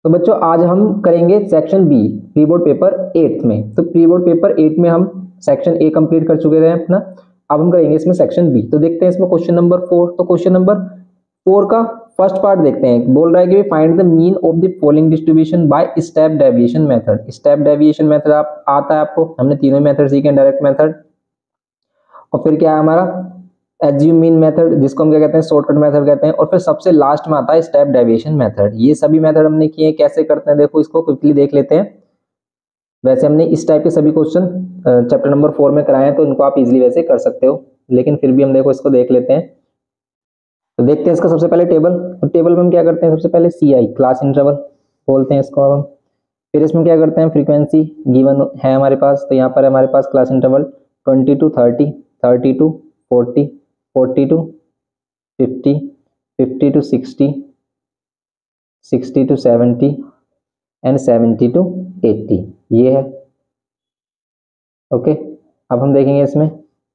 तो बच्चों आज हम करेंगे section B pre board paper 8 में। तो प्री बोर्ड पेपर 8 में हम सेक्शन ए कंप्लीट कर चुके थे अपना। अब हम करेंगे इसमें सेक्शन बी। तो देखते हैं इसमें क्वेश्चन नंबर 4। तो क्वेश्चन नंबर 4 का फर्स्ट पार्ट देखते हैं। बोल रहा है कि find the mean of the following distribution by step deviation method. Step deviation method आप आता है आपको, हमने तीनों मेथड सीखे, डायरेक्ट मेथड और फिर क्या है हमारा एज्यूम मीन मेथड, जिसको हम क्या कहते हैं शॉर्टकट मेथड कहते हैं, और फिर सबसे लास्ट में आता है स्टेप डेविएशन मेथड। ये सभी मेथड हमने किए हैं। कैसे करते हैं देखो, इसको क्विकली देख लेते हैं। वैसे हमने इस टाइप के सभी क्वेश्चन चैप्टर नंबर 4 में कराए हैं, तो इनको आप इजीली वैसे कर सकते हो, लेकिन फिर भी हम देखो इसको देख लेते हैं। तो देखते हैं इसका सबसे पहले टेबल। तो टेबल में हम क्या करते हैं, सबसे पहले CI क्लास इंटरवल बोलते हैं इसको अब हम। फिर इसमें क्या करते हैं, फ्रीक्वेंसी गिवन है हमारे पास, तो यहाँ पर हमारे पास class interval 20 to 30, 30 to 40, 40 to 50, 50 to 60, 60 to 70 and 70 to 80, ये है। ओके, अब हम देखेंगे इसमें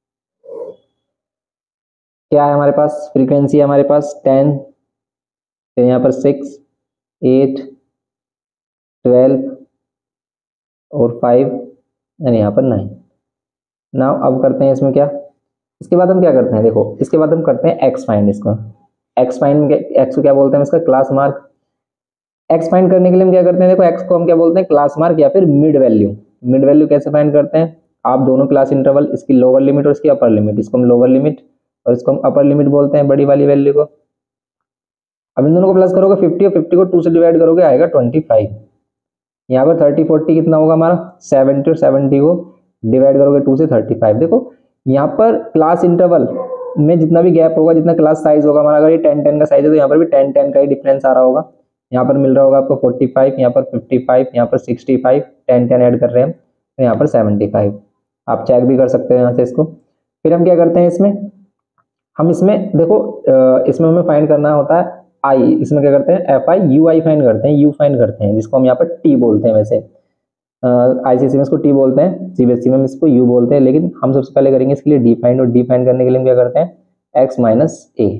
क्या है हमारे पास। फ्रीक्वेंसी है हमारे पास 10, फिर यहाँ पर 6, 8, 12 और 5 एंड यहाँ पर 9। नाउ अब करते हैं इसमें क्या, इसके बाद हम क्या करते हैं देखो, इसके बाद हम करते हैं एक्स फाइंड। इसको एक्स फाइंड, एक्स को क्या बोलते हैं, इसका क्लास मार्क। एक्स फाइंड करने के लिए हम क्या करते हैं देखो, एक्स को हम क्या बोलते हैं, क्लास मार्क या फिर मिड वैल्यू। मिड वैल्यू कैसे फाइंड करते हैं, आप दोनों क्लास इंटरवल, इसकी लोअर लिमिट और इसकी अपर लिमिट, इसको हम लोअर लिमिट और इसको हम अपर लिमिट बोलते हैं, बड़ी वाली वैल्यू को। अब इन दोनों को प्लस करोगे 50 और 50 को 2 से डिवाइड करोगे आएगा 25। यहाँ पर 30 40 कितना होगा हमारा 70, और 70 को डिवाइड करोगे 2 से 35। देखो यहाँ पर क्लास इंटरवल में जितना भी गैप होगा, जितना क्लास साइज होगा हमारा, अगर ये 10 10 का साइज है तो यहाँ पर भी 10 10 का ही डिफरेंस आ रहा होगा। यहाँ पर मिल रहा होगा आपको 45, यहाँ पर 55, यहाँ पर 65, 10 10 ऐड कर रहे हैं तो यहाँ पर 75। आप चेक भी कर सकते हो यहाँ से इसको। फिर हम क्या करते हैं इसमें, हम इसमें देखो इसमें हमें फाइंड करना होता है आई। इसमें क्या करते हैं FI UI फाइंड करते हैं, यू फाइंड करते हैं, जिसको हम यहाँ पर T बोलते हैं। वैसे ICSE में इसको T बोलते हैं, CBSE में इसको U बोलते हैं, लेकिन हम सबसे पहले करेंगे इसके लिए डी फाइंड। और डी फाइंड करने के लिए हम क्या करते हैं x माइनस ए।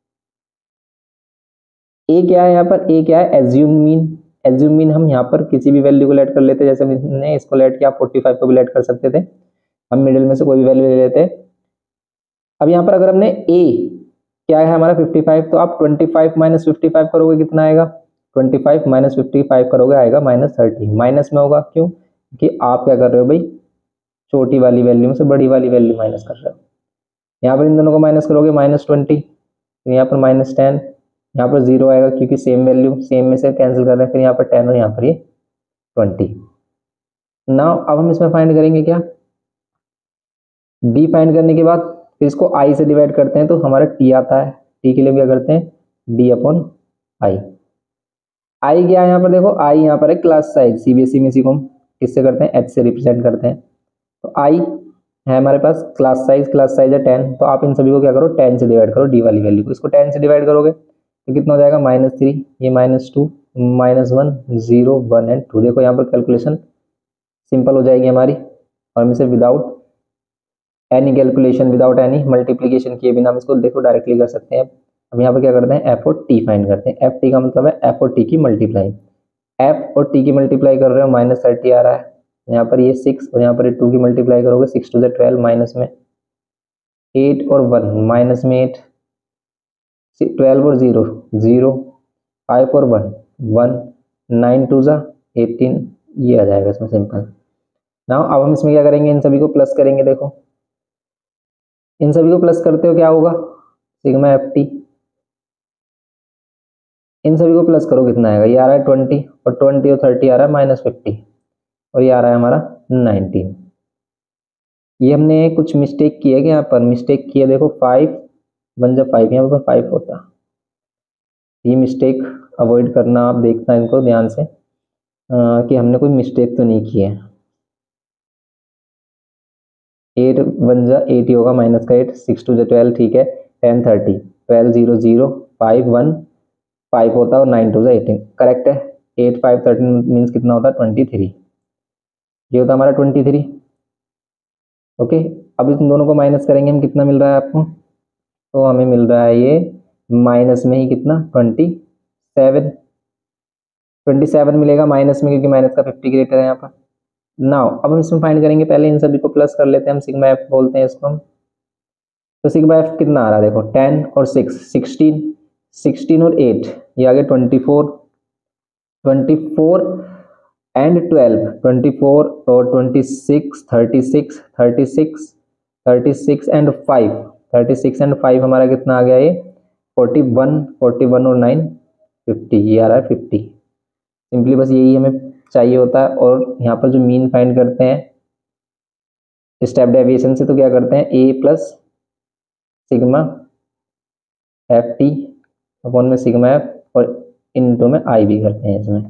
ए क्या है यहाँ पर, ए क्या है एज्यूम मीन। एज्यूम मीन हम यहाँ पर किसी भी वैल्यू को लेट कर लेते हैं, जैसे हमने इसको लेट किया, 45 को भी लेट कर सकते थे, हम मिडिल में से कोई भी वैल्यू ले लेते हैं। अब यहाँ पर अगर हमने ए क्या है हमारा 55, तो आप 25 माइनस 55 करोगे कितना आएगा, 25 माइनस 55 करोगे आएगा -30। माइनस में होगा क्यों, कि आप क्या कर रहे हो भाई, छोटी वाली वैल्यू में से बड़ी वाली वैल्यू माइनस कर रहे हो। यहाँ पर इन दोनों को माइनस करोगे -20, तो यहाँ पर -10, यहाँ पर 0 आएगा क्योंकि सेम वैल्यू, सेम में से कैंसिल कर रहे हैं, फिर यहाँ पर 10 और यहाँ पर ये 20। नाउ अब हम इसमें फाइंड करेंगे क्या, डी फाइंड करने के बाद फिर इसको आई से डिवाइड करते हैं तो हमारा टी आता है। टी के लिए क्या करते हैं डी अपॉन आई। आई क्या है यहाँ पर देखो, आई यहाँ पर है क्लास साइज। CBSE में इसी को हम किससे करते हैं, H से रिप्रेजेंट करते हैं। तो आई है हमारे पास क्लास साइज, क्लास साइज है 10, तो आप इन सभी को क्या करो 10 से डिवाइड करो, डी वाली वैल्यू को। इसको 10 से डिवाइड करोगे तो कितना हो जाएगा -3, ये -2, -1, 0, 1 एंड 2। देखो यहाँ पर कैलकुलेशन सिंपल हो जाएगी हमारी, और हम इसे without any calculation, without any multiplication किए बिना हम इसको देखो डायरेक्टली कर सकते हैं। हम यहाँ पर क्या करते हैं एफ और टी फाइंड करते हैं। एफ टी का मतलब है एफ और टी की मल्टीप्लाई। एफ और टी की मल्टीप्लाई कर रहे हो -30 आ रहा है, यहाँ पर ये 6 और यहाँ पर ये 2 की मल्टीप्लाई करोगे 6 2 12, माइनस में 8 और 1, माइनस में 8, 12 और 0 0, 5 और 1 1, 9 2 18, ये आ जाएगा इसमें सिंपल। नाउ अब हम इसमें क्या करेंगे, इन सभी को प्लस करेंगे। देखो इन सभी को प्लस करते हो क्या होगा, सिग्मा एफ टी। इन सभी को प्लस करो कितना आएगा, ये आ रहा है 20, और 20 और 30 आ रहा है -50, और ये आ रहा है हमारा 19। ये हमने कुछ मिस्टेक की है कि यहाँ पर मिस्टेक की है, देखो 5 बन जब 5 यहाँ पर 5 होता, ये मिस्टेक अवॉइड करना, आप देखना इनको ध्यान से कि हमने कोई मिस्टेक तो नहीं की है। 8 बन जा 8 ही होगा, माइनस का 8, 6 2 12, ठीक है, 10 30, 12 0 0, 5 1 5 होता है, और 9 2 18, करेक्ट है। 8 5 13 मीन्स कितना होता है 23, ये होता है हमारा 23। ओके, अब इन दोनों को माइनस करेंगे हम, कितना मिल रहा है आपको, तो हमें मिल रहा है ये माइनस में ही कितना 27। 27 मिलेगा माइनस में, क्योंकि माइनस का 50 ग्रेटर है यहाँ पर। नाउ अब हम इसमें फाइंड करेंगे, पहले इन सभी को प्लस कर लेते हैं हम, सिग्मा एफ बोलते हैं इसको हम। तो सिग्मा एफ कितना आ रहा है देखो, 10 और 6 16, 16 और 8 ये आ गए 24, 24 एंड 12, 24 और 26 36, 36, 36 एंड 5, 36 एंड 5 हमारा कितना आ गया ये 41, 41 और 9 50, ये आ रहा है 50। सिंपली बस यही हमें चाहिए होता है। और यहाँ पर जो मीन फाइंड करते हैं स्टेप डेविएशन से, तो क्या करते हैं a plus sigma f t upon में सिग्मा एफ और इनटू में आई भी करते हैं इसमें।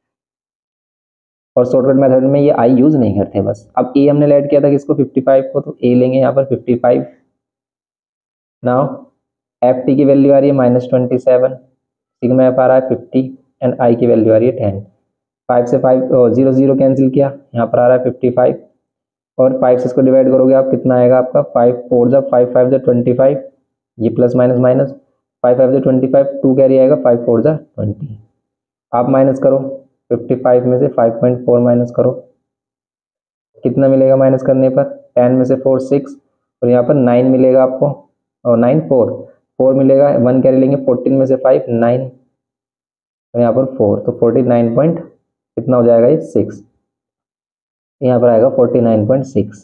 और शॉर्टकट मेथड में ये आई यूज नहीं करते बस। अब ए हमने ऐड किया था किसको 55 को, तो ए लेंगे यहाँ पर 55। नाउ एफ टी की वैल्यू आ रही है -27, सिग्मा एफ आ रहा है 50 एंड आई की वैल्यू आ रही है 10। 5 से 5 0 0 कैंसिल किया, यहाँ पर आ रहा है 55 और 5 से इसको डिवाइड करोगे आप कितना आएगा आपका 5 4 जा 5 5 जा 25, ये प्लस माइनस माइनस 5 5 जा 25, 2 कैरी आएगा 5 4 जा 20। आप माइनस करो 55 में से 5.4 माइनस करो, कितना मिलेगा माइनस करने पर 10 में से 4 6 और यहाँ पर 9 मिलेगा आपको, और 9 4 मिलेगा, 1 कैरी लेंगे 14 में से 5 9 और यहाँ पर 4, तो 49 पॉइंट कितना हो जाएगा ये 6, यहाँ पर आएगा 49.6।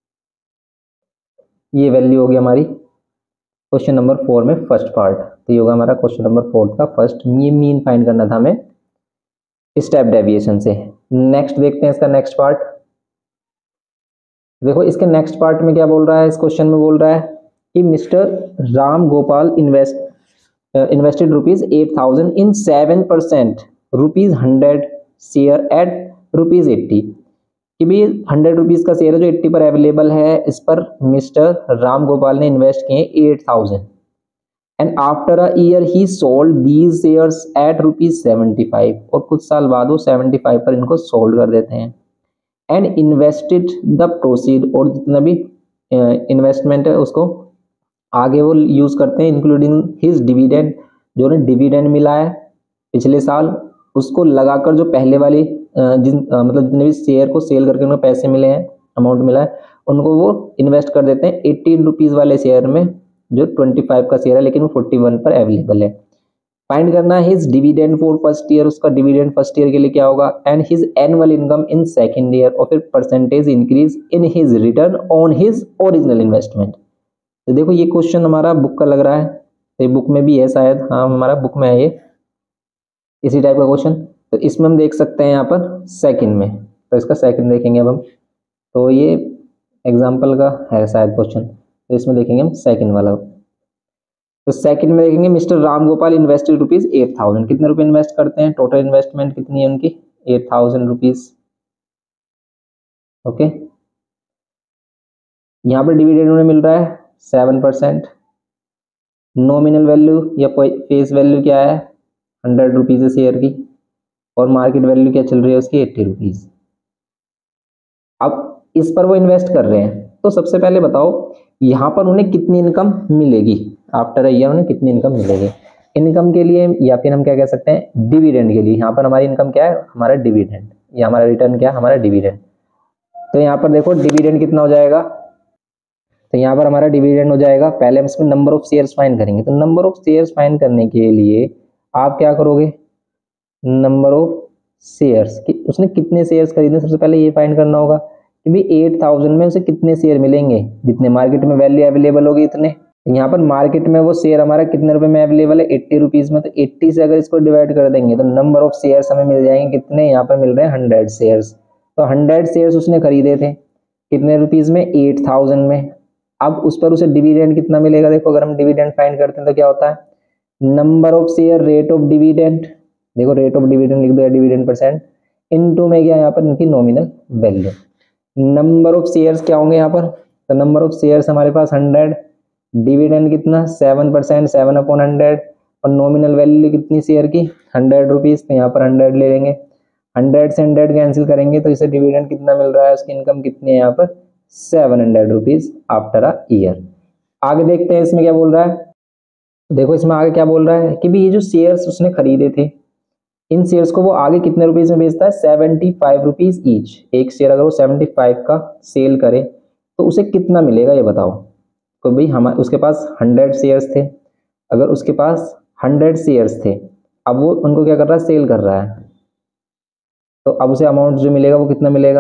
ये वैल्यू होगी हमारी क्वेश्चन नंबर 4 में फर्स्ट पार्ट। तो ये होगा हमारा क्वेश्चन नंबर 4 का फर्स्ट, ये मीन फाइंड करना था हमें स्टेप डेविएशन से। नेक्स्ट देखते हैं इसका नेक्स्ट पार्ट। देखो इसके नेक्स्ट पार्ट में क्या बोल रहा है, इस क्वेश्चन में बोल रहा है कि mister Ram Gopal invested ₹8,000 in 7% ₹100 share at ₹80, कि भाई 100 रुपीज़ का शेयर है जो 80 पर अवेलेबल है, इस पर मिस्टर राम गोपाल ने इन्वेस्ट किए 8,000 and after a year he sold these shares at ₹75, और कुछ साल बाद वो 75 पर इनको सोल्ड कर देते हैं। एंड इन्वेस्टेड द प्रोसीड, और जितना भी इन्वेस्टमेंट है उसको आगे वो यूज करते हैं, इंक्लूडिंग हिज डिविडेंड, जो उन्हें डिविडेंड मिला है पिछले साल उसको लगाकर जो पहले वाली मतलब जितने भी शेयर को सेल करके उनको पैसे मिले हैं, अमाउंट मिला है, उनको वो इन्वेस्ट कर देते हैं 18 रुपीज़ वाले शेयर में, जो 25 का शेयर है लेकिन वो 41 पर अवेलेबल है। फाइंड करना है his dividend for first year, उसका डिविडेंड फर्स्ट ईयर के लिए क्या होगा, and his annual income in second year, और फिर percentage increase in his return on his original investment. तो देखो ये क्वेश्चन हमारा बुक का लग रहा है, तो ये बुक में भी है शायद, हाँ हमारा बुक में है ये इसी टाइप का क्वेश्चन। तो इसमें हम देख सकते हैं यहाँ पर सेकंड में, तो इसका सेकंड देखेंगे अब हम। तो ये एग्जाम्पल का है शायद क्वेश्चन, तो इसमें देखेंगे हम सेकंड वाला। तो सेकंड में देखेंगे मिस्टर राम गोपाल इन्वेस्टेड ₹8,000, कितने रुपए इन्वेस्ट करते हैं, टोटल इन्वेस्टमेंट कितनी है उनकी 8,000 रुपीज। ओके, यहाँ पर डिविडेंड उन्हें मिल रहा है 7%, नॉमिनल वैल्यू या फेस वैल्यू क्या है 100 रुपीज है शेयर की, और मार्केट वैल्यू क्या चल रही है उसकी 80 रुपीज। अब इस पर वो इन्वेस्ट कर रहे हैं, तो सबसे पहले बताओ यहाँ पर उन्हें कितनी इनकम मिलेगी, आफ्टर अ ईयर उन्हें कितनी इनकम मिलेगी। इनकम के लिए या फिर हम क्या कह सकते हैं डिविडेंड के लिए, यहाँ पर हमारी इनकम क्या है हमारा डिविडेंड, या हमारा रिटर्न क्या है हमारा डिविडेंड। तो यहाँ पर देखो डिविडेंड कितना हो जाएगा, तो यहाँ पर हमारा डिविडेंड हो जाएगा, पहले हम इसमें नंबर ऑफ शेयर्स फाइंड करेंगे। तो नंबर ऑफ शेयर्स फाइंड करने के लिए आप क्या करोगे, नंबर ऑफ शेयर्स कि उसने कितने शेयर्स खरीदे, सबसे पहले ये फाइंड करना होगा कि भाई 8,000 में उसे कितने शेयर मिलेंगे, जितने मार्केट में वैल्यू अवेलेबल होगी इतने। यहाँ पर मार्केट में वो शेयर हमारा कितने रुपए में अवेलेबल है 80 रुपीज में, तो 80 से अगर इसको डिवाइड कर देंगे तो नंबर ऑफ शेयर्स हमें मिल जाएंगे कितने, यहाँ पर मिल रहे हैं 100 शेयर्स। तो 100 शेयर्स उसने खरीदे थे कितने रुपीज में 8,000 में। अब उस पर उसे डिविडेंड कितना मिलेगा, देखो अगर हम डिविडेंड फाइंड करते हैं तो क्या होता है number of share rate of dividend, देखो रेट ऑफ डिविडेंड लिख दो या डिविडेंड परसेंट, इनटू में क्या यहाँ पर इनकी nominal value. Number of shares क्या होंगे यहाँ पर, तो नंबर ऑफ शेयर्स हमारे पास 100, डिविडेंड कितना 7%, 7/100, और नॉमिनल वैल्यू कितनी शेयर की 100 रुपीज, तो यहाँ पर 100 ले लेंगे, 100 से 100 कैंसिल करेंगे तो इसे डिविडेंड कितना मिल रहा है, उसकी इनकम कितनी है यहाँ पर 700 रुपीज आफ्टर अ ईयर। आगे देखते हैं इसमें क्या बोल रहा है, देखो इसमें आगे क्या बोल रहा है कि भी ये जो शेयर्स उसने खरीदे थे इन शेयर्स को वो आगे कितने रुपीज में बेचता है, 75 रुपीज ईच। एक शेयर अगर वो 75 का सेल करे तो उसे कितना मिलेगा ये बताओ। तो भाई हम उसके पास 100 शेयर्स थे, अगर उसके पास 100 शेयर्स थे, अब वो उनको क्या कर रहा है, सेल कर रहा है, तो अब उसे अमाउंट जो मिलेगा वो कितना मिलेगा,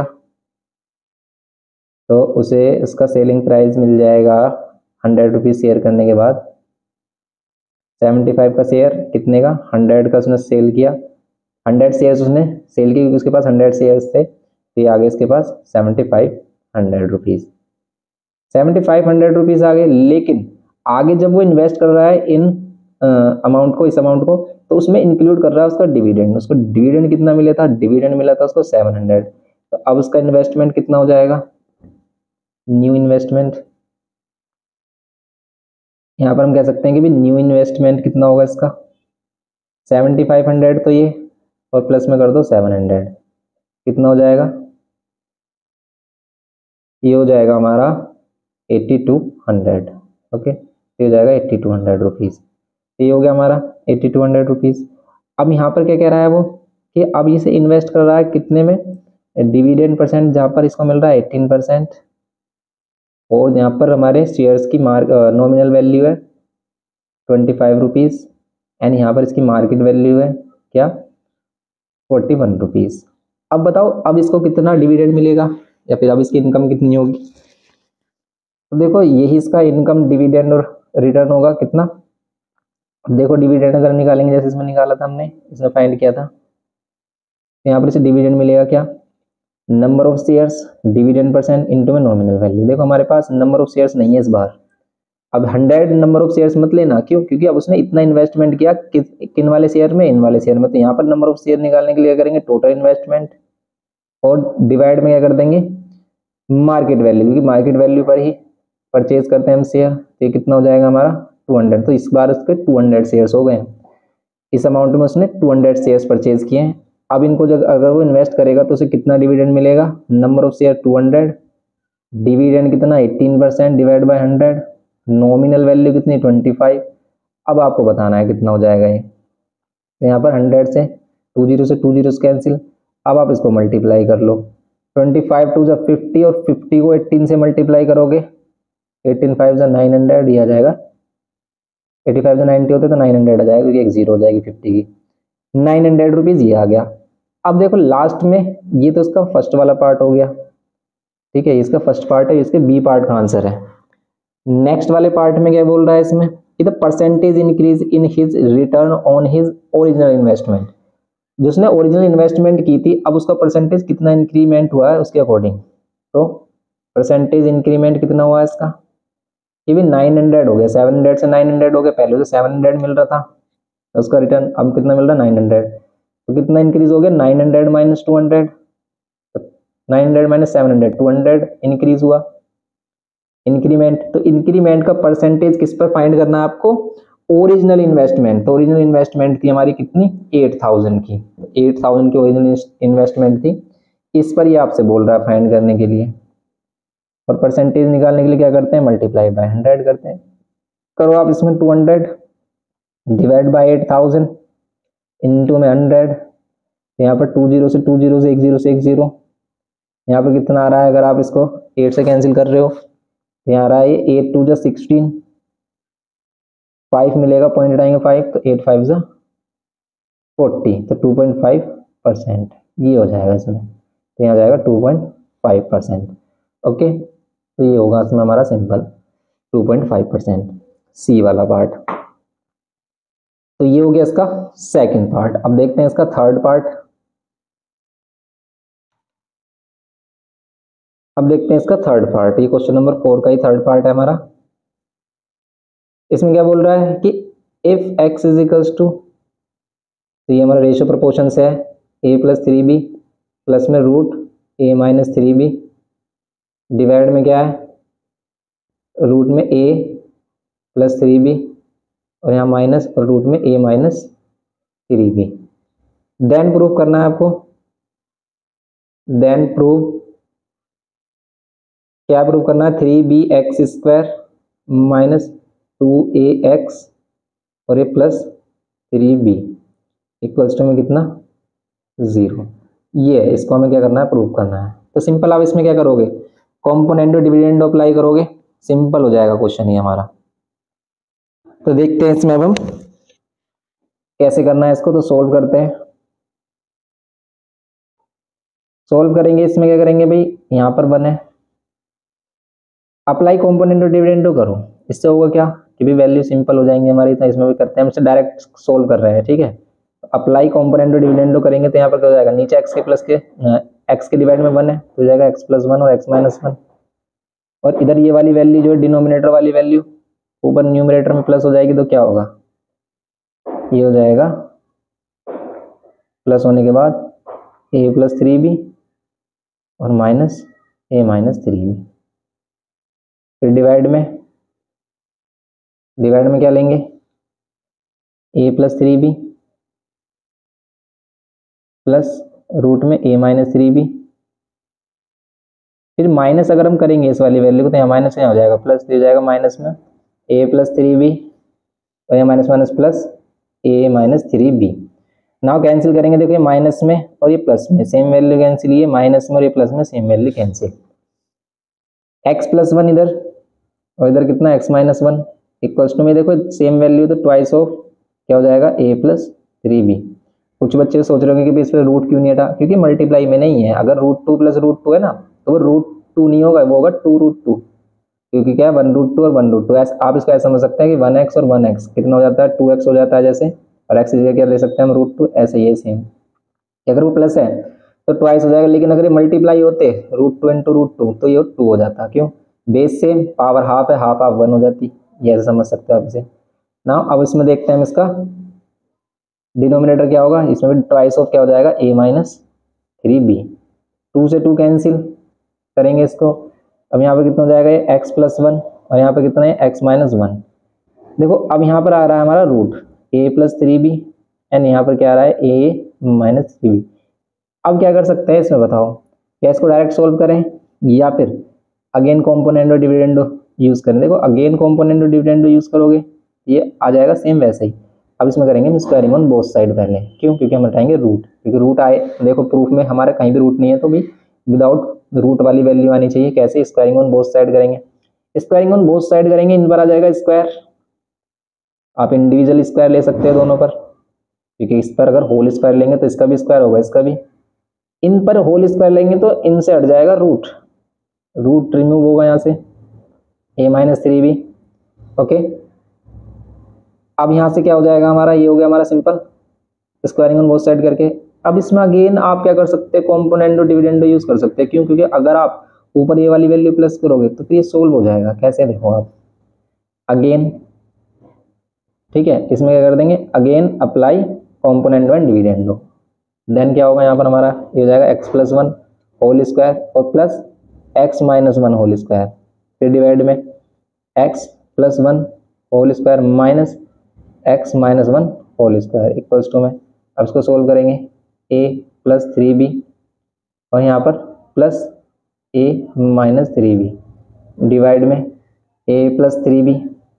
तो उसे उसका सेलिंग प्राइस मिल जाएगा 100 रुपीज शेयर करने के बाद। 75 का शेयर कितने का, 100 का उसने सेल किया, 100 शेयर्स उसने सेल किए क्योंकि उसके पास 100 शेयर्स थे, तो ये आगे इसके पास 7500 रुपीज, 7500 रुपीज आ गए। लेकिन आगे जब वो इन्वेस्ट कर रहा है इन अमाउंट को, इस अमाउंट को, तो उसमें इंक्लूड कर रहा है उसका डिविडेंड। उसको डिविडेंड कितना मिला था, डिविडेंड मिला था उसको 700। तो अब उसका इन्वेस्टमेंट कितना हो जाएगा, न्यू इन्वेस्टमेंट, यहाँ पर हम कह सकते हैं कि भी न्यू इन्वेस्टमेंट कितना होगा इसका, 7500 तो ये, और प्लस में कर दो 700, कितना हो जाएगा, ये हो जाएगा हमारा 8200। ओके, ये हो जाएगा 8200 रुपीज़। ये हो गया हमारा 8200 रुपीज़। अब यहाँ पर क्या कह रहा है वो, कि अब इसे इन्वेस्ट कर रहा है कितने में, डिविडेंड परसेंट, जहाँ पर इसको मिल रहा है 18%, और यहाँ पर हमारे शेयर्स की नॉमिनल वैल्यू है 25 रुपीज़, एंड यहाँ पर इसकी मार्केट वैल्यू है क्या, 41 रुपीज़। अब बताओ अब इसको कितना डिविडेंड मिलेगा, या फिर अब इसकी इनकम कितनी होगी। तो देखो यही इसका इनकम, डिविडेंड और रिटर्न होगा कितना। अब देखो डिविडेंड अगर निकालेंगे, जैसे इसमें निकाला था हमने, इसमें फाइंड किया था, तो यहाँ पर इसे डिविडेंड मिलेगा क्या, number of shares dividend percent into में नॉमिनल वैल्यू। देखो हमारे पास नंबर ऑफ शेयर्स नहीं है इस बार, अब 100 नंबर ऑफ शेयर्स मत लेना, क्यों, क्योंकि अब उसने इतना इन्वेस्टमेंट किया किन वाले शेयर में, इन वाले शेयर में। तो यहाँ पर नंबर ऑफ शेयर निकालने के लिए क्या करेंगे, टोटल इन्वेस्टमेंट, और डिवाइड में क्या कर देंगे, मार्केट वैल्यू, क्योंकि मार्केट वैल्यू पर ही परचेज करते हैं हम शेयर। तो ये कितना हो जाएगा हमारा 200। तो इस बार उसके 200 शेयर्स हो गए, इस अमाउंट में उसने 200 शेयर्स परचेज किए हैं। अब इनको जब अगर वो इन्वेस्ट करेगा तो उसे कितना डिविडेंड मिलेगा, नंबर ऑफ शेयर 200, डिविडेंड कितना 18% डिवाइड बाय 100, नॉमिनल वैल्यू कितनी 25। अब आपको बताना है कितना हो जाएगा ये। तो यहाँ पर 100 से 2 जीरो कैंसिल, अब आप इसको मल्टीप्लाई कर लो, 25 टू जब 50, और 50 को 18 से मल्टीप्लाई करोगे, 18 5 जा 900, ये आ जाएगा 85 से 90 होते तो 900 आ जाएगा, क्योंकि एक जीरो हो जाएगी 50 की, 900 रुपीज़ ये आ गया। अब देखो लास्ट में, ये तो इसका फर्स्ट वाला पार्ट हो गया, ठीक है, इसका फर्स्ट पार्ट है, इसके बी पार्ट का आंसर है। नेक्स्ट वाले पार्ट में क्या बोल रहा है इसमें, कि the percentage increase in his return on his original investment. जिसने ओरिजिनल इन्वेस्टमेंट की थी, अब उसका परसेंटेज कितना इंक्रीमेंट हुआ है उसके अकॉर्डिंग। तो परसेंटेज इंक्रीमेंट कितना हुआ है इसका, ये भी 900 हो गया, 700 से 900 हो गया, पहले उसे 700 मिल रहा था, उसका रिटर्न अब कितना मिल रहा है 900। तो कितना इंक्रीज हो गया, 900 माइनस 200, 900 माइनस 700, 200 इंक्रीज हुआ, इंक्रीमेंट। तो इंक्रीमेंट का परसेंटेज किस पर फाइंड करना है आपको, ओरिजिनल इन्वेस्टमेंट। तो ओरिजिनल इन्वेस्टमेंट थी हमारी कितनी, 8000 की, 8000 की ओरिजिनल इन्वेस्टमेंट थी, इस पर ही आपसे बोल रहा है फाइंड करने के लिए। और परसेंटेज निकालने के लिए क्या करते हैं, मल्टीप्लाई बाय 100 करते हैं। करो आप इसमें 200 डिवाइड बाय 8000 इनटू में 100, यहाँ पर 2 जीरो से 2 जीरो से 1 जीरो से 1 जीरो, यहाँ पर कितना आ रहा है, अगर आप इसको 8 से कैंसिल कर रहे हो, यहाँ आ रहा है 8 2 जा 16, 5 मिलेगा, पॉइंट हटाएंगे 5, तो 8 5 जा 40, तो 2.5% ये हो जाएगा इसमें, तो यहाँ जाएगा 2.5%। ओके, तो ये होगा इसमें हमारा सिंपल 2.5%, सी वाला पार्ट। तो ये हो गया इसका सेकंड पार्ट। अब देखते हैं इसका थर्ड पार्ट। अब देखते हैं इसका थर्ड पार्ट, ये क्वेश्चन नंबर 4 का ही थर्ड पार्ट है हमारा। इसमें क्या बोल रहा है कि if x is equals to, तो ये हमारा रेशियो प्रोपोर्शन से है, a प्लस 3b प्लस में root a minus 3b, divide में क्या है, रूट में a प्लस 3b, और यहाँ माइनस, और रूट में a minus 3b। Then prove करना है आपको, देन प्रूव, क्या प्रूव करना है, 3bx स्क्वायर माइनस 2ax और ये प्लस 3b, इक्वल्स टू में कितना 0। ये है, इसको हमें क्या करना है, प्रूव करना है। तो सिंपल आप इसमें क्या करोगे, कॉम्पोनेंट डिविडेंड अप्लाई करोगे, सिंपल हो जाएगा क्वेश्चन ये हमारा। तो देखते हैं इसमें अब हम कैसे करना है इसको, तो सोल्व करते हैं। सोल्व करेंगे, इसमें क्या करेंगे भाई, यहाँ पर 1 है, अप्लाई कॉम्पोनेंट डिविडेंड करो, इससे होगा क्या कि भी वैल्यू सिंपल हो जाएंगे हमारी। तो इसमें भी करते हैं, हम इसे डायरेक्ट सोल्व कर रहे हैं, ठीक है। अप्लाई कॉम्पोनेंट डिविडेंड करेंगे तो यहाँ पर क्या हो जाएगा, नीचे एक्स के प्लस के एक्स के डिवाइड में 1 है तो हो जाएगा एक्स प्लस 1 और एक्स माइनस 1, और इधर ये वाली वैल्यू जो है डिनोमिनेटर वाली वैल्यू ऊपर न्यूमरेटर में प्लस हो जाएगी, तो क्या होगा, ये हो जाएगा प्लस होने के बाद ए प्लस 3b और माइनस ए माइनस 3b। फिर डिवाइड में क्या लेंगे, ए प्लस 3b प्लस रूट में ए माइनस 3b। फिर माइनस अगर हम करेंगे इस वाली वैल्यू को तो यहाँ माइनस यहाँ हो जाएगा प्लस, दे जाएगा माइनस में ए प्लस 3b और यहाँ minus minus plus a minus 3b। Now cancel करेंगे, देखो ये माइनस में और ये प्लस में सेम वैल्यू कैंसिल, ये माइनस में और ये प्लस में same value cancel. X plus 1 इधर और इधर कितना एक्स माइनस 1 इक्वल्स टू में, देखो सेम वैल्यू तो ट्वाइस ऑफ क्या हो जाएगा ए प्लस 3b। कुछ बच्चे सोच रहे होंगे कि इस पर रूट क्यों नहीं हटा, क्योंकि मल्टीप्लाई में नहीं है। अगर √2 प्लस √2 है ना तो वो √2 नहीं होगा, वो होगा 2√2, क्योंकि क्या है 1√2 और 1√2। ऐसे आप इसको ऐसा समझ सकते हैं कि 1x और 1x कितना हो जाता है 2x हो जाता है जैसे, और x की जगह क्या ले सकते हैं हम √2, ऐसे ये सेम। अगर वो प्लस है तो ट्वाइस हो जाएगा, लेकिन अगर ये मल्टीप्लाई होते √2 इंटू √2 तो ये 2 हो जाता। क्यों, बेस सेम, पावर हाफ है, हाफ हाफ 1 हो जाती, ये ऐसे समझ सकते हो आप इसे ना। अब इसमें देखते हैं हम इसका डिनोमिनेटर क्या होगा, इसमें भी ट्वाइस ऑफ क्या हो जाएगा a माइनस 3b, 2 से 2 कैंसिल करेंगे इसको। अब यहाँ पे कितना हो जाएगा, ये x प्लस 1 और यहाँ पे कितना है x माइनस 1। देखो अब यहाँ पर आ रहा है हमारा root a plus 3b and यहाँ पर क्या आ रहा है a माइनस 3b। अब क्या कर सकते हैं इसमें बताओ, क्या इसको डायरेक्ट सोल्व करें या फिर अगेन कॉम्पोनेंट और डिविडेंडो यूज करें। देखो अगेन कॉम्पोनेंट और डिविडेंडो यूज करोगे ये आ जाएगा सेम वैसे ही। अब इसमें करेंगे हम स्क्वायरिंग ऑन बोथ साइड पहले, क्यों, क्योंकि हम हटाएंगे रूट, क्योंकि रूट आए, देखो प्रूफ में हमारे कहीं भी रूट नहीं है तो भी विदाउट रूट वाली वैल्यू आनी चाहिए। कैसे, स्क्वायरिंग ऑन बोथ साइड करेंगे, स्क्वायरिंग ऑन बोथ साइड करेंगे, इन पर आ जाएगा स्क्वायर। आप इंडिविजुअल स्क्वायर ले सकते हैं दोनों पर, क्योंकि इस पर अगर होल स्क्वायर लेंगे तो इसका भी स्क्वायर होगा, इसका भी। इन पर होल स्क्वायर लेंगे तो इनसे हट जाएगा रूट, रूट रिमूव होगा यहाँ से a माइनस 3b। ओके, अब यहाँ से क्या हो जाएगा हमारा, ये हो गया हमारा simple squaring on both side करके। अब इसमें अगेन आप क्या कर सकते हैं, कॉम्पोनेंट और डिविडेंडो यूज कर सकते हैं। क्यों, क्योंकि अगर आप ऊपर ये वाली वैल्यू प्लस करोगे तो फिर ये सोल्व हो जाएगा। कैसे, देखो आप अगेन, ठीक है, इसमें क्या कर देंगे, again apply component and dividendo, then क्या होगा यहाँ पर हमारा, ये हो जाएगा एक्स प्लस 1 होल स्क्वायर और plus x minus 1 whole square. फिर डिवाइड में x plus 1 whole square minus x minus 1 whole square equals to में। अब इसको सोल्व करेंगे, a प्लस 3b और यहाँ पर plus a minus 3b divide में a प्लस 3b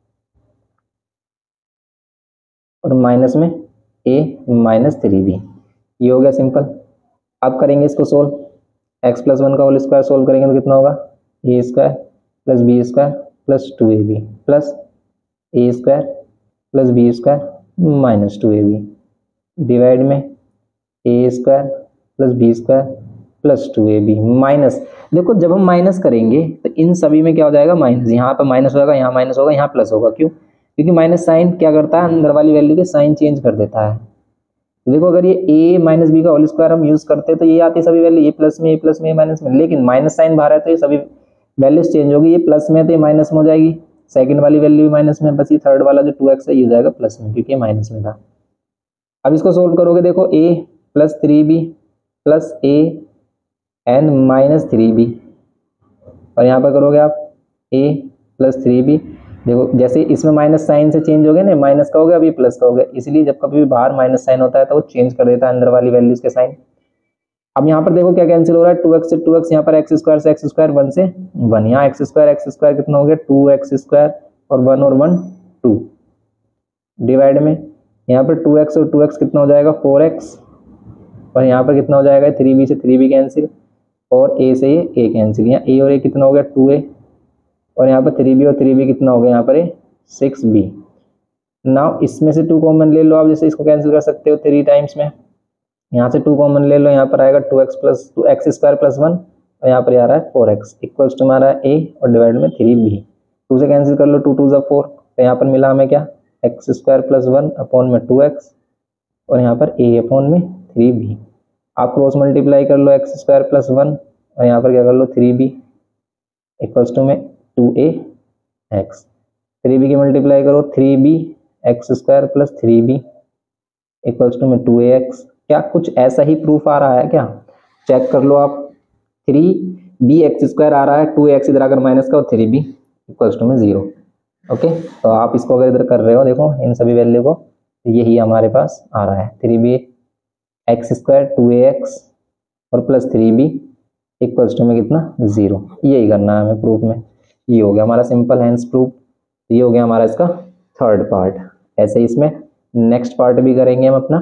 और माइनस में a माइनस 3b। ये हो गया सिंपल। अब करेंगे इसको सोल्व, x प्लस 1 का होल स्क्वायर सोल्व करेंगे तो कितना होगा, a square plus b square plus 2ab plus a square plus b square minus 2ab divide में a square plus b square plus 2ab minus. देखो जब हम माइनस करेंगे तो इन सभी में क्या हो जाएगा, माइनस, यहाँ पर माइनस होगा, यहाँ माइनस होगा, यहाँ प्लस होगा। क्यों, क्योंकि माइनस साइन क्या करता है, अंदर वाली वैल्यू के साइन चेंज कर देता है। देखो अगर ये a माइनस बी का होल स्क्वायर हम यूज करते हैं तो ये आती है सभी वैल्यू, a प्लस में, a प्लस में, a माइनस में, लेकिन माइनस साइन बाहर है तो ये सभी वैल्यूज चेंज होगी। ये प्लस में तो ये माइनस में हो जाएगी, सेकंड वाली वैल्यू भी माइनस में, बस ये थर्ड वाला जो 2x है ये हो जाएगा प्लस में, क्योंकि ये माइनस में था। अब इसको सोल्व करोगे, देखो a plus 3b plus a and minus 3b और यहाँ पर करोगे आप a प्लस 3b। देखो जैसे इसमें माइनस साइन से चेंज हो गया ना, माइनस का हो गया, अभी प्लस का हो गया, इसलिए जब कभी भी बाहर माइनस साइन होता है तो वो चेंज कर देता है अंदर वाली वैल्यूज के साइन। अब यहाँ पर देखो क्या कैंसिल हो रहा है, 2x से 2x, यहाँ पर एक्स स्क्वायर से एक्स स्क्वायर, 1 से 1, यहाँ एक्स स्क्वायर कितना हो गया 2x स्क्वायर और 1 और 1 2 डिवाइड में यहाँ पर 2x और 2x कितना हो जाएगा 4x, और यहाँ पर कितना हो जाएगा 3b से 3b कैंसिल, और a से ये a कैंसिल, यहाँ a और a कितना हो गया 2a, और यहाँ पर 3b और 3b कितना हो गया यहाँ पर 6b। नाउ इसमें से 2 कॉमन ले लो आप, जैसे इसको कैंसिल कर सकते हो 3 टाइम्स में, यहाँ से 2 कॉमन ले लो, यहाँ पर आएगा 2x स्क्वायर प्लस 1, और यहाँ पर आ रहा है 4x इक्वल्स टू हमारा a और डिवाइड में 3b। 2 से कैंसिल कर लो, 2 2 4, तो यहाँ पर मिला हमें क्या x स्क्वायर प्लस 1 अपॉन में 2x, और यहाँ पर a अपॉन में 3b। आप क्रॉस मल्टीप्लाई कर लो x स्क्वायर प्लस 1, और यहाँ पर क्या कर लो 3b इक्वल्स टू में 2ax। 3b की मल्टीप्लाई करो 3b x square plus 3b equals to में 2ax। क्या कुछ ऐसा ही प्रूफ आ रहा है क्या, चेक कर लो आप। 3bx स्क्वायर आ रहा है, 2ax इधर अगर माइनस का, और 3b इक्वल्स टू में 0। ओके, तो आप इसको अगर इधर कर रहे हो देखो इन सभी वैल्यू को, तो यही हमारे पास आ रहा है 3bx स्क्वायर 2ax और प्लस 3b इक्वल्स टू में कितना 0। यही करना है हमें प्रूफ में। ये हो गया हमारा सिंपल हैंस प्रूफ। ये हो गया हमारा इसका थर्ड पार्ट। ऐसे ही इसमें नेक्स्ट पार्ट भी करेंगे हम अपना।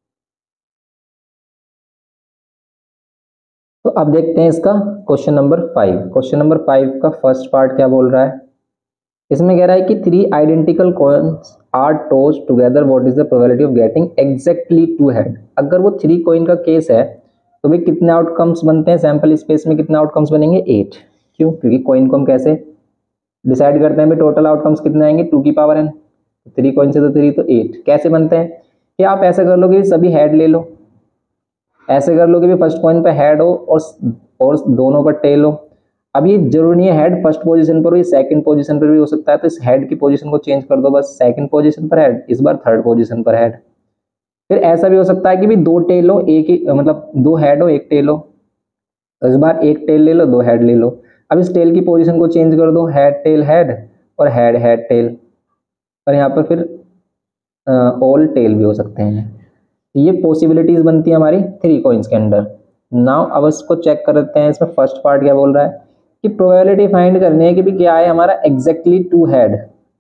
तो अब देखते हैं इसका क्वेश्चन नंबर 5। क्वेश्चन नंबर 5 का फर्स्ट पार्ट क्या बोल रहा है, इसमें कह रहा है कि 3 identical coins are toss together, what is the probability of getting exactly 2 head. अगर वो 3 कॉइन का केस है तो भाई कितने आउटकम्स बनते हैं, सैंपल स्पेस में कितने आउटकम्स बनेंगे 8। क्यों, क्योंकि कॉइन को हम कैसे डिसाइड करते हैं भाई, टोटल आउटकम्स कितने आएंगे 2 की पावर n। 3 कॉइन से तो 3 तो 8 कैसे बनते हैं, कि आप ऐसे कर लो कि सभी हेड ले लो, ऐसे कर लो कि फर्स्ट कॉइन पे हेड हो और दोनों पर टेल हो। अब ये जरूरी नहीं है हेड फर्स्ट पोजीशन पर हो, ये सेकंड पोजीशन पर भी हो सकता है, तो इस हेड की पोजीशन को चेंज कर दो, बस सेकंड पोजीशन पर हेड, इस बार थर्ड पोजीशन पर हेड। फिर ऐसा भी हो सकता है कि भी 2 टेल हो, एक ही मतलब 2 हेड हो 1 टेल हो, इस बार 1 टेल ले लो 2 हेड ले लो। अब इस टेल की पोजीशन को चेंज कर दो, हेड टेल हेड और हेड हेड टेल, और यहाँ पर फिर ऑल टेल भी हो सकते हैं। ये पॉसिबिलिटीज बनती है हमारी 3 कॉइन्स के अंदर। नाउ अब इसको चेक करते हैं, इसमें फर्स्ट पार्ट क्या बोल रहा है कि प्रोबेबिलिटी फाइंड करनी है कि भी क्या है हमारा एग्जैक्टली 2 हेड।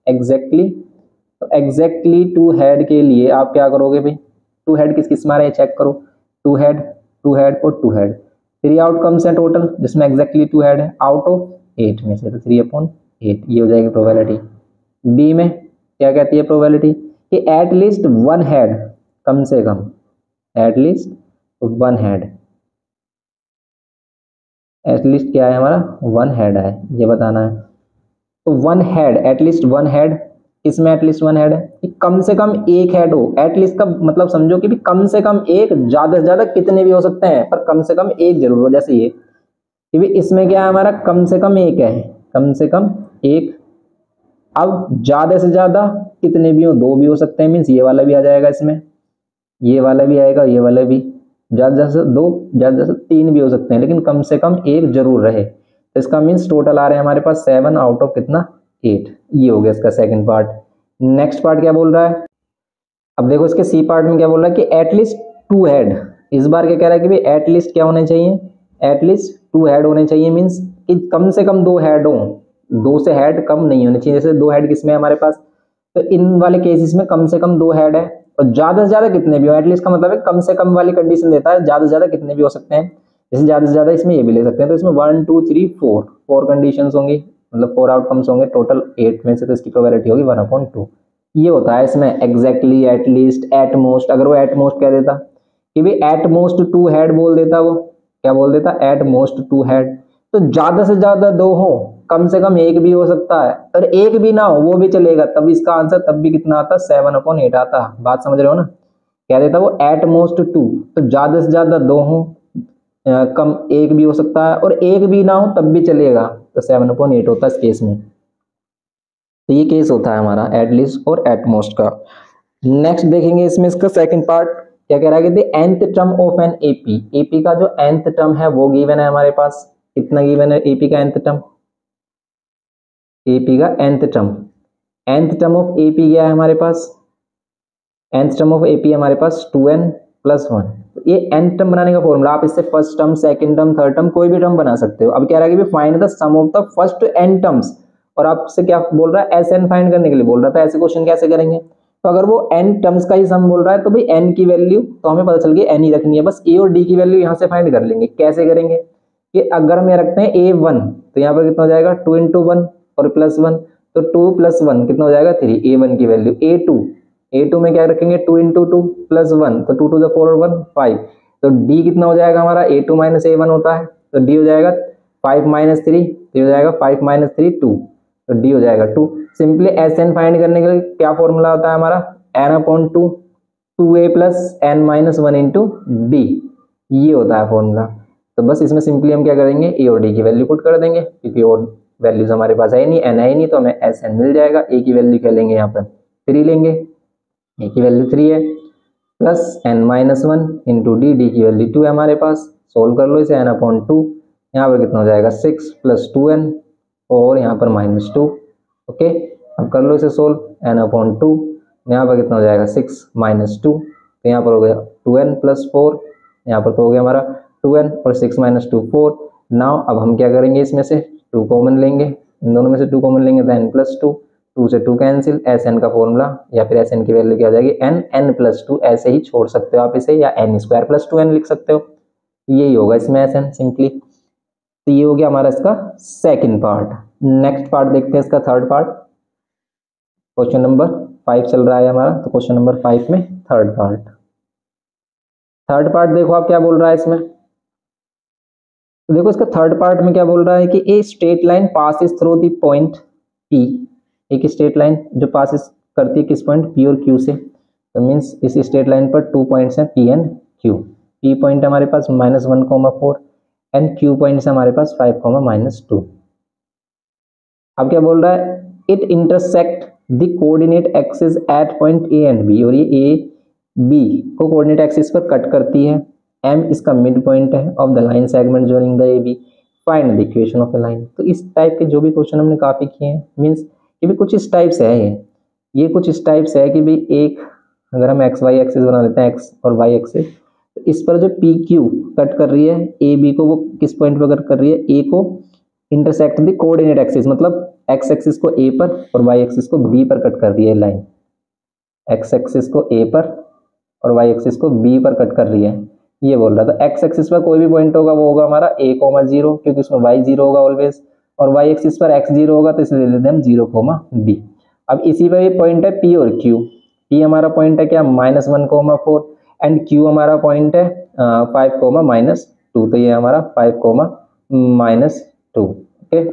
एग्जैक्टली 2 हेड के लिए आप क्या करोगे भाई, 2 हेड किस किस मारे चेक करो, 2 हेड 2 हेड और 2 हेड, 3 आउटकम्स हैं टोटल जिसमें एग्जैक्टली 2 हेड है आउट ऑफ 8 में से, तो 3/8 ये हो जाएगी प्रोबेबिलिटी। बी में क्या कहती है प्रोबेबिलिटी कि एट लीस्ट 1 हेड, कम से कम एटलीस्ट 1 हेड, एटलीस्ट क्या है हमारा 1 हेड है, ये बताना है। तो 1 हेड, एटलीस्ट 1 हेड, इसमें एटलीस्ट 1 हेड है कि कम से कम 1 हेड हो। एटलीस्ट का मतलब समझो कि भी कम से कम 1, ज्यादा से ज्यादा कितने भी हो सकते हैं पर कम से कम 1 जरूर हो। जैसे ये कि भी इसमें क्या है हमारा कम से कम 1 है, कम से कम 1। अब ज्यादा से ज्यादा कितने भी हो, 2 भी हो सकते हैं, मीन्स ये वाला भी आ जाएगा इसमें, ये वाला भी आएगा, ये वाला भी, ज्यादा से 2, ज्यादा से 3 भी हो सकते हैं, लेकिन कम से कम 1 जरूर रहे। तो इसका मीन्स टोटल आ रहे हैं हमारे पास 7 आउट ऑफ कितना 8। ये हो गया इसका सेकंड पार्ट। नेक्स्ट पार्ट क्या बोल रहा है, अब देखो इसके सी पार्ट में क्या बोल रहा है कि एटलीस्ट 2 हेड। इस बार क्या कह रहा है कि भाई एटलीस्ट क्या होने चाहिए, एटलीस्ट 2 हेड होने चाहिए, मीन्स कि कम से कम 2 हेड हो, 2 से हेड कम नहीं होने चाहिए। जैसे 2 हेड किसमें है हमारे पास, तो इन वाले केसेस में कम से कम 2 हेड है, और ज्यादा से ज्यादा कितने भी हो, एटलीस्ट का मतलब है कम से कम वाली कंडीशन देता है, ज्यादा से ज्यादा कितने भी हो सकते हैं। जैसे ज्यादा से ज्यादा इसमें ये भी ले सकते हैं, तो इसमें 1 2 3 4 कंडीशंस होंगी, मतलब 4 आउटकम्स होंगे टोटल 8 में से, तो इसकी प्रोबेबिलिटी होगी 1/2। ये होता है इसमें एग्जैक्टली, एटलीस्ट, एट मोस्ट। अगर वो एट मोस्ट कह देता कि भाई एट मोस्ट 2 हेड बोल देता, वो क्या बोल देता एट मोस्ट 2 हेड, तो ज्यादा से ज्यादा 2 हो, कम से कम 1 भी हो सकता है, और 1 भी ना हो वो भी चलेगा, तब इसका आंसर तब भी कितना आता 7/8 आता। बात समझ रहे हो ना, कह देता वो एट मोस्ट 2, तो ज्यादा से ज्यादा 2 हो, कम 1 भी हो सकता है, और 1 भी ना हो तब भी चलेगा, तो 7/8 होता है इस केस में। तो ये केस होता है हमारा एटलीस्ट और एटमोस्ट का। नेक्स्ट देखेंगे इसमें इसका सेकंड पार्ट क्या कह रहा है कि nth term of an AP. AP का जो nth टर्म है वो गिवन है हमारे पास, कितना गिवन है एपी का nth टर्म, एपी का nth टर्म ऑफ एपी क्या है हमारे पास, nth टर्म ऑफ एपी हमारे पास 2n+1। तो ये nth टर्म बनाने का फॉर्मूला, आप इससे first term, second term, third term कोई भी टर्म बना सकते हो। अब कह रहा है कि find the sum of the first n terms, और आपसे क्या बोल रहा है एसएन फाइंड करने के लिए बोल रहा था। ऐसे क्वेश्चन कैसे करेंगे, तो अगर वो n टर्म्स का ही सम बोल रहा है तो भाई n की वैल्यू तो हमें पता चल गई n ही रखनी है, बस a और d की वैल्यू यहाँ से फाइंड कर लेंगे। कैसे करेंगे कि अगर हम रखते हैं a1 तो यहाँ पर कितना हो जाएगा 2 × 1 और +1, तो 2 + 1 कितना हो जाएगा 3। a1 की वैल्यू a2 में क्या रखेंगे 2 × 2 +1, तो 2 to the 4 और 1 5, तो d कितना हो जाएगा हमारा a2 - a1 होता है, तो d हो जाएगा 5 - 3, तो हो जाएगा 5 - 3 2, तो d हो जाएगा 2। सिंपली SN फाइंड करने के लिए क्या फॉर्मूला होता है हमारा n/2 2a + n - 1 × d, ये होता है फॉर्मूला। तो बस इसमें सिंपली हम क्या करेंगे a और d की वैल्यू पुट कर देंगे, क्योंकि और वैल्यूज हमारे पास है नहीं, n है ही नहीं, तो हमें SN मिल जाएगा। a की वैल्यू क्या लेंगे यहाँ पर 3 लेंगे, a की वैल्यू 3 है, प्लस n - 1 × d की वैल्यू 2 है हमारे पास। सोल्व कर लो इसे, n/2 यहाँ पर कितना हो जाएगा 6 + 2n और यहाँ पर -2। ओके, अब कर लो इसे सोल्व, n/2 यहाँ पर कितना हो जाएगा 6 - 2, तो यहाँ पर हो गया 2n + 4, यहाँ पर तो हो गया हमारा 2n और 6 - 2 4। नाउ अब हम क्या करेंगे, इसमें से 2 कॉमन लेंगे, इन दोनों में से 2 कॉमन लेंगे तो n + 2, 2 से 2 कैंसिल, SN का फॉर्मूला या फिर SN की वैल्यू क्या हो जाएगी n + 2, ऐसे ही छोड़ सकते हो आप इसे, या n² + 2n लिख सकते हो, यही होगा इसमें SN सिंपली। तो ये हो गया हमारा इसका सेकंड पार्ट। नेक्स्ट पार्ट देखते हैं इसका थर्ड पार्ट। क्वेश्चन नंबर 5 चल रहा है हमारा, तो क्वेश्चन नंबर 5 में थर्ड पार्ट देखो आप क्या बोल रहा है इसमें। तो देखो इसका थर्ड पार्ट में क्या बोल रहा है कि a straight line passes through the point P, एक स्ट्रेट लाइन जो पासिस करती है किस पॉइंट P और Q से, तो मीन्स इस स्ट्रेट लाइन पर 2 पॉइंट्स हैं P and Q। P point हमारे पास -1,4 एंड Q पॉइंट्स हमारे पास 5, -2। अब क्या बोल रहा है, it intersect the coordinate axis at point A and B, और ये A B को कोऑर्डिनेट एक्सिस पर कट करती है। M इसका मिड पॉइंट है of the line segment joining the AB, find the equation of a line. तो इस टाइप के जो भी क्वेश्चन हमने काफी किए हैं, मींस ये भी कुछ इस टाइप से है, ये कुछ इस टाइप से है कि भाई एक अगर हम XY एक्सिस बना लेते हैं, X और Y एक्सिस, तो इस पर जो PQ कट कर रही है AB को, वो किस पॉइंट पर कट कर रही है, A को इंटरसेक्ट द कोऑर्डिनेट एक्सिस, मतलब X एक्सिस को A पर और Y एक्सिस को B पर कट कर रही है लाइन, X एक्सिस को A पर और Y एक्सिस को B पर कट कर रही है, ये बोल रहा था। X एक्सिस पर कोई भी पॉइंट होगा वो होगा हमारा A, 0, क्योंकि उसमें Y 0 होगा ऑलवेज, और Y एक्सिस पर X 0 होगा, तो इसलिए ले लेते हैं हम 0, B। अब इसी पर ये पॉइंट है P और Q। P हमारा पॉइंट है क्या -1, 4 एंड Q हमारा पॉइंट है 5, -2, तो ये हमारा 5, -2। ओके,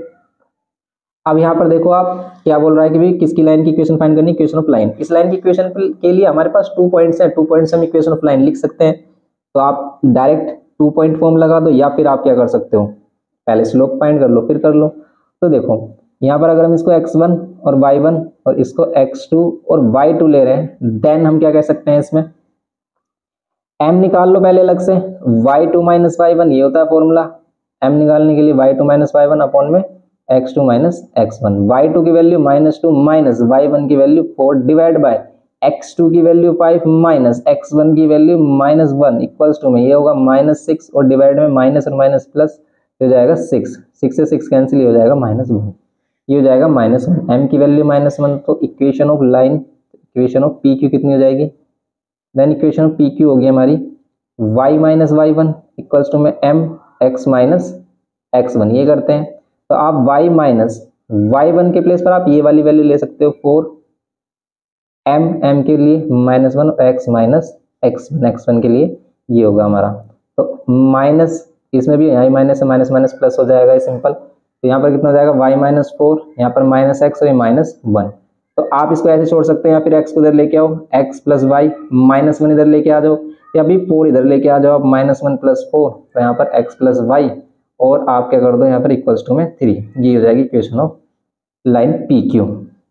अब यहाँ पर देखो आप क्या बोल रहा है कि भाई किसकी लाइन की इक्वेशन फाइंड करनी है, इक्वेशन ऑफ लाइन। इस लाइन की इक्वेशन के लिए हमारे पास 2 पॉइंट्स हैं, 2 पॉइंट्स हम इक्वेशन ऑफ लाइन लिख सकते हैं। तो आप डायरेक्ट 2 पॉइंट फॉर्म लगा दो, या फिर आप क्या कर सकते हो, पहले स्लोप फाइंड कर लो फिर कर लो। तो देखो यहाँ पर अगर हम इसको x1 और y1 और इसको x2 और y2 ले रहे हैं, देन हम क्या कह सकते हैं, इसमें m निकाल लो पहले अलग से, y2 - y1 ये होता है फॉर्मूला। m निकालने के लिए y2 - y1 अपॉन में x2 - x1, y2 की वैल्यू -2 माइनस y1 की वैल्यू 4 डिवाइड बाय x2 की वैल्यू 5 माइनस x1 की वैल्यू -1 इक्वल्स टू में ये होगा -6 और डिवाइड में माइनस और माइनस प्लस हो जाएगा 6 से 6 कैंसिल, हो जाएगा -1, ये हो जाएगा -1। m की वैल्यू -1, तो equation of line, equation of PQ कितनी हो जाएगी, देन इक्वेशन ऑफ PQ होगी हमारी y - y1 इक्वल्स टू में m x - x1। ये करते हैं तो आप y - y1 के प्लेस पर आप ये वाली वैल्यू ले सकते हो 4, m के लिए -1 और x - x1 के लिए ये होगा हमारा, तो माइनस इसमें भी यहाँ माइनस है, माइनस माइनस प्लस हो जाएगा ये सिंपल। तो यहाँ पर कितना हो जाएगा y - 4, यहाँ पर -x और ये -1। तो आप इसको ऐसे छोड़ सकते हैं, या फिर x को इधर लेके आओ, x + y, -1 इधर लेके आ जाओ, या फिर 4 इधर लेके आ जाओ आप, -1 + 4, तो यहाँ पर x + y, और आप क्या कर दो यहाँ पर इक्वल्स टू में 3, ये हो जाएगी इक्वेशन ऑफ लाइन PQ।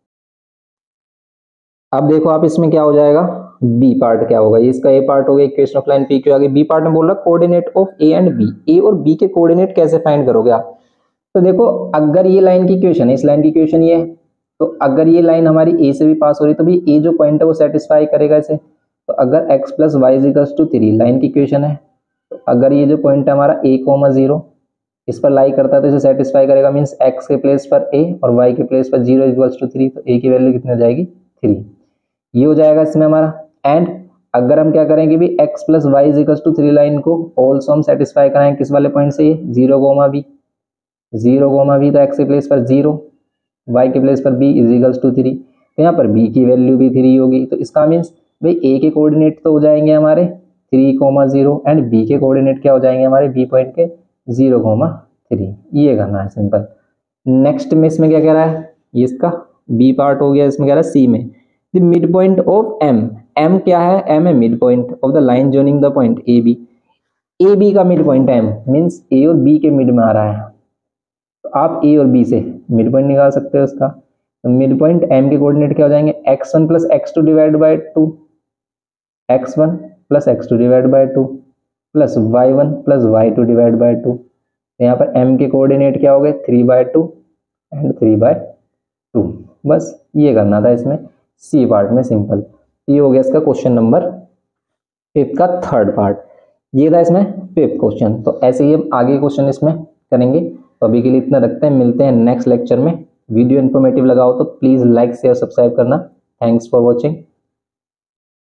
अब देखो आप इसमें क्या हो जाएगा, बी पार्ट क्या होगा, ये इसका ए पार्ट हो गया इक्वेशन ऑफ लाइन PQ। आगे बी पार्ट में बोल रहा है coordinate of A and B, A और बी के कोऑर्डिनेट कैसे फाइंड करोगे आप। तो देखो अगर ये लाइन की इक्वेशन है, इस लाइन की इक्वेशन ये है, तो अगर ये लाइन हमारी ए से भी पास हो रही, तो भी ए जो पॉइंट है वो सेटिस्फाई करेगा इसे। तो अगर x + y = 3 लाइन की इक्वेशन है, तो अगर ये जो पॉइंट है हमारा a, 0 इस पर लाई करता है तो इसे सेटिस्फाई करेगा, मीन्स x के प्लेस पर a और y के प्लेस पर 0 = 3, तो a की वैल्यू कितनी हो जाएगी 3। ये हो जाएगा इसमें हमारा। एंड अगर हम क्या करेंगे भी x plus Y is equal to 3 line को ऑल्सो हम सेटिस्फाई कराएं किस वाले पॉइंट से, ये 0 कोमा b, 0 कोमा b, तो x के प्लेस पर 0, y के प्लेस पर b इज इक्वल्स टू 3, तो यहाँ पर b की वैल्यू भी 3 होगी। तो इसका मीन्स भाई a के कोऑर्डिनेट तो हो जाएंगे हमारे 3,0 एंड b के कोऑर्डिनेट क्या हो जाएंगे हमारे b पॉइंट के 0,3। ये करना है सिंपल। नेक्स्ट में इसमें क्या कह रहा है, ये इसका b पार्ट हो गया। इसमें कह रहा है c में the mid point of m क्या है, m है mid point of the line joining the point A B का mid point m means a और b के मिड में आ रहा है, तो आप a और b से मिड पॉइंट निकाल सकते हो इसका। तो मिड पॉइंट m के कोऑर्डिनेट क्या हो जाएंगे, x1 plus x2 divide by 2, x1 plus x2 divide by 2 plus y1 plus y2 divide by 2। तो यहाँ पर m के कोऑर्डिनेट क्या हो गए 3/2 एंड 3/2। बस ये करना था इसमें सी पार्ट में सिंपल। ये हो गया इसका क्वेश्चन नंबर 5 का थर्ड पार्ट। ये था इसमें 5th क्वेश्चन। तो ऐसे ही हम आगे क्वेश्चन इसमें करेंगे। तो अभी के लिए इतना रखते हैं, मिलते हैं नेक्स्ट लेक्चर में। वीडियो इन्फॉर्मेटिव लगा हो तो प्लीज़ लाइक शेयर सब्सक्राइब करना। Thanks for watching.